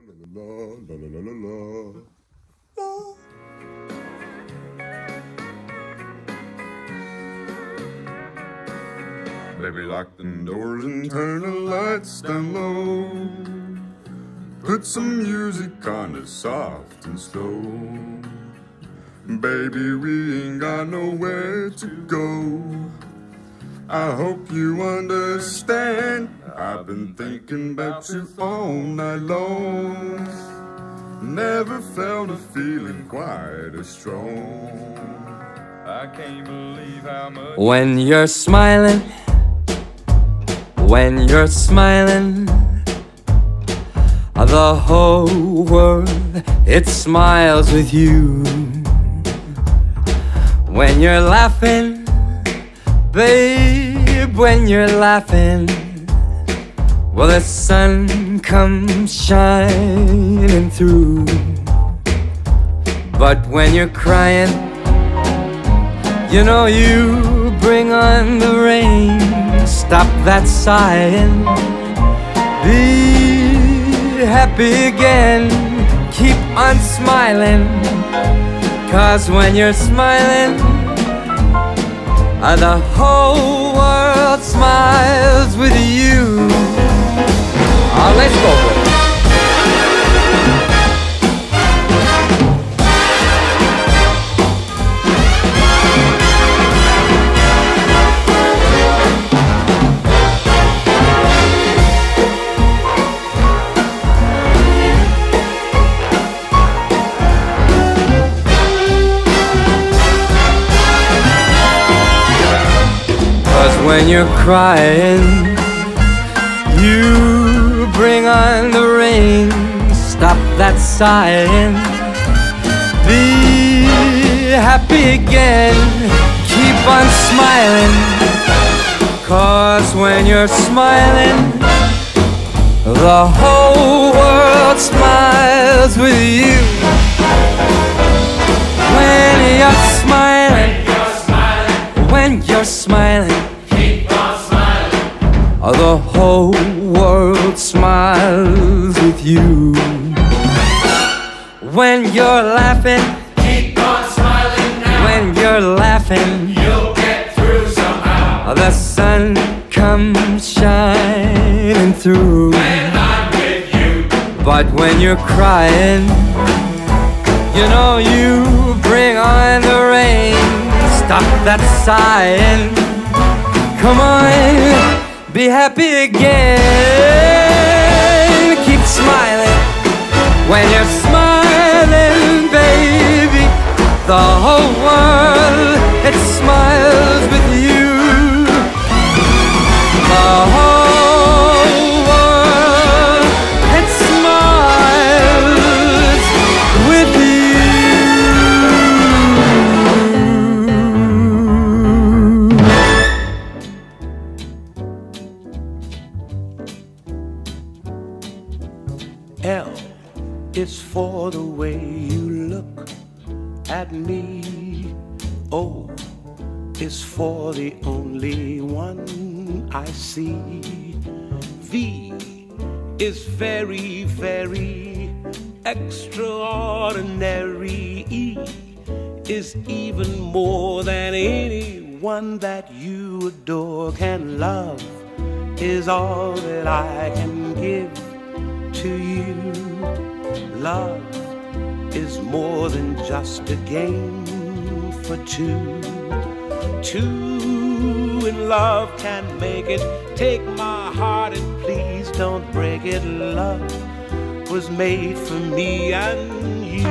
Baby, lock the doors and turn the lights down low. Put some music on that's soft and slow. Baby, we ain't got nowhere to go. I hope you understand. I've been thinking about you all night long. Never felt a feeling quite as strong. I can't believe how much. When you're smiling, when you're smiling, the whole world, it smiles with you. When you're laughing, babe, when you're laughing, well, the sun comes shining through. But when you're crying, you know you bring on the rain. Stop that sighing, be happy again, keep on smiling. 'Cause when you're smiling, the whole world smiles with you. Let's go for it. 'Cause when you're crying, you bring on the rain. Stop that sighing, be happy again, keep on smiling. 'Cause when you're smiling, the whole world smiles with you. When you're smiling, when you're smiling, keep on smiling. The whole world smiles with you. When you're laughing, Keep on smiling now. when you're laughing, You'll get through somehow. the sun comes shining through. When I'm with you. But when you're crying, you know you bring on the rain. Stop that sighing, come on, be happy again, keep smiling. When you're smiling, baby, the whole world, it smiles with you. The whole world, it smiles with you. L is for the way you look at me. O is for the only one I see. V is very, very extraordinary. E is even more than anyone that you adore can love, is all that I can give to you. Love is more than just a game for two. Two in love can make it. Take my heart and please don't break it. Love was made for me and you.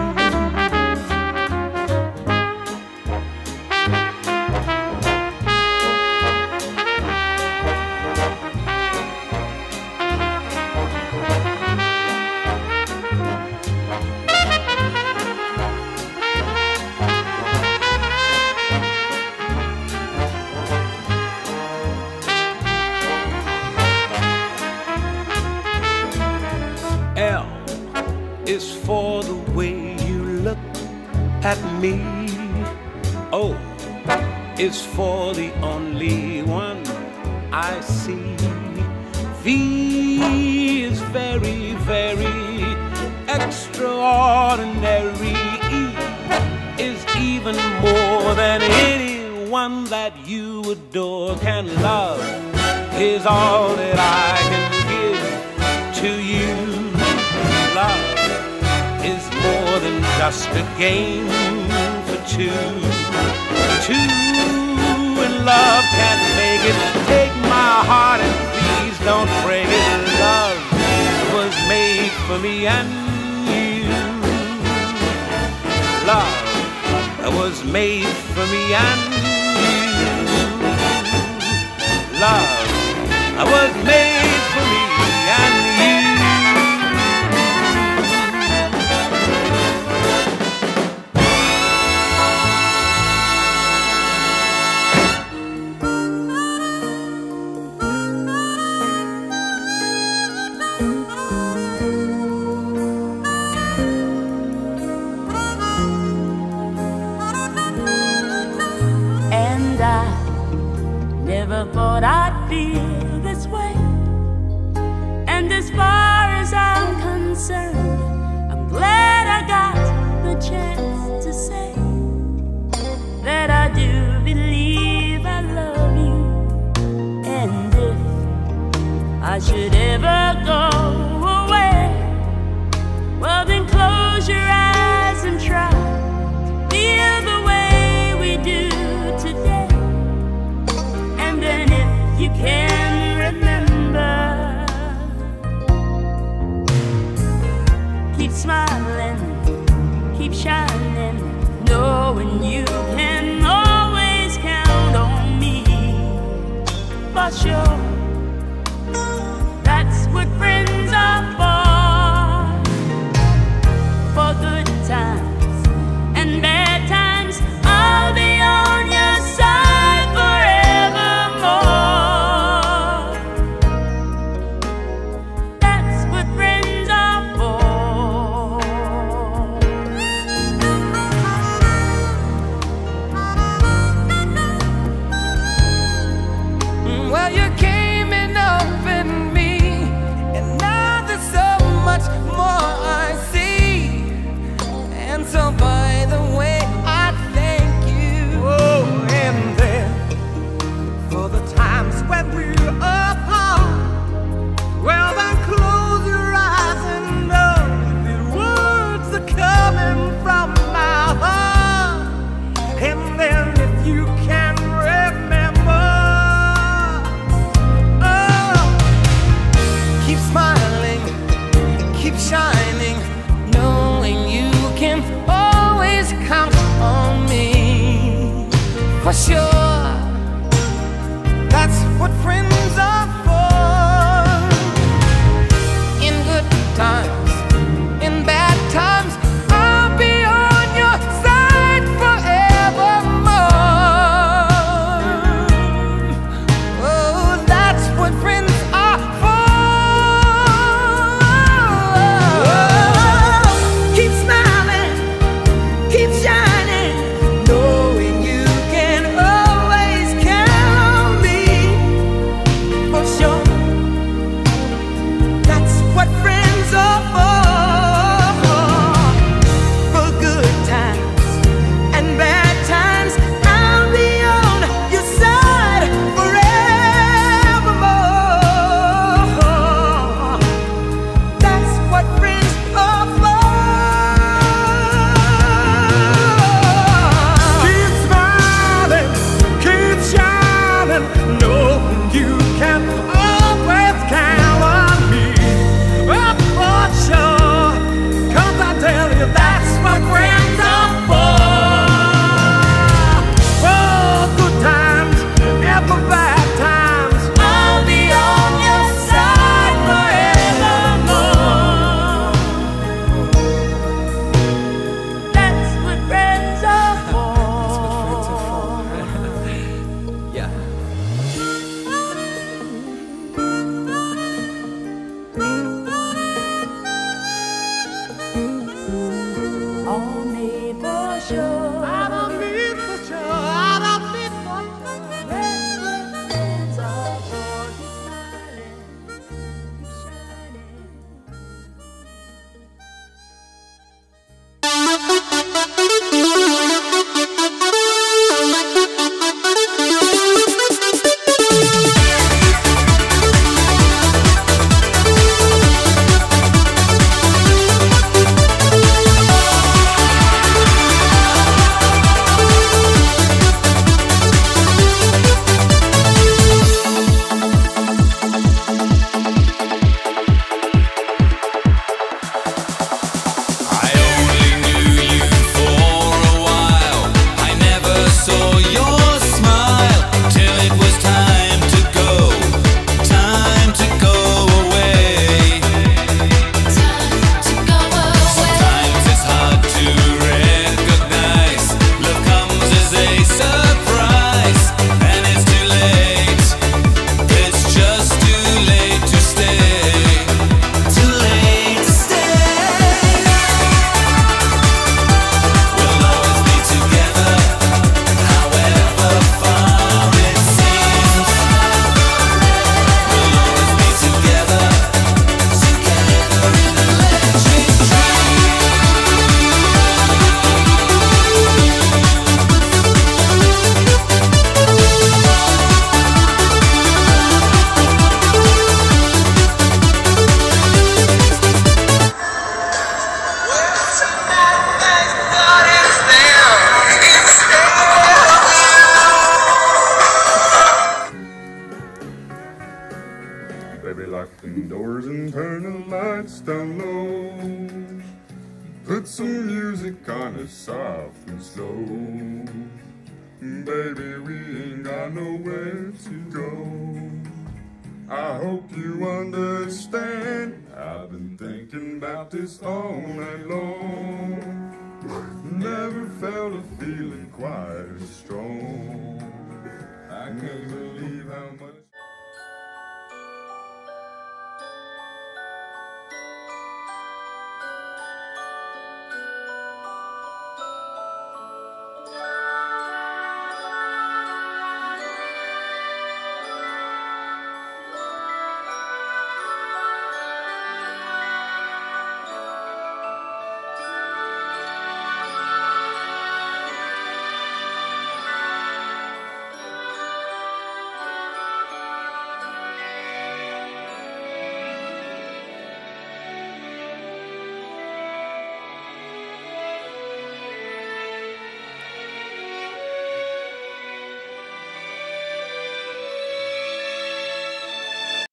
L is for the way you look at me. O is for the only one I see. V is very, very extraordinary is even more than anyone that you adore can love is all that I can give to you. Love is more than just a game for two. Two in love can make it. Take my heart and please don't break it. Love was made for me and you. Love was made for me and you. Love was made for me and you. And I never thought I'd feel this way. And as far as I'm concerned, I'm glad I got the chance to say that I do believe I love you. And if I should ever go away, well then close your eyes and try to feel the way we do today. And then if you can remember, keep smiling, keep shining, knowing you can always count on me. For sure, that's what friends are for good times and bad times. I'll be on your side forevermore. That's what friends are for. Well, you came in up in me, and now there's so much more I see. And so by the way, I thank you. Oh, and then for the times when we're apart, well then close your eyes and know the words are coming from my heart. And then if you can remember, oh, Keep smiling, keep shining, knowing you can always count on me. For sure, that's what friends are for. In good times, in bad times, I'll be on your side forevermore. Oh, that's what friends are for. keep smiling, keep shining, knowing you can always count on me. For sure, that's what friends are for good times and bad times. I'll be on your side forevermore. That's what friends are for. Keep smiling, keep shining, knowing you can always count on me. Oh, for sure, 'cause I tell you that's what friends are for. For good times and for bad times, I'll be on your side forevermore. That's what friends are for. Yeah. Baby, lock the doors and turn the lights down low. Put some music on it soft and slow. Baby, we ain't got nowhere to go. I hope you understand. I've been thinking about this all night long. Never felt a feeling quite as strong. I can't believe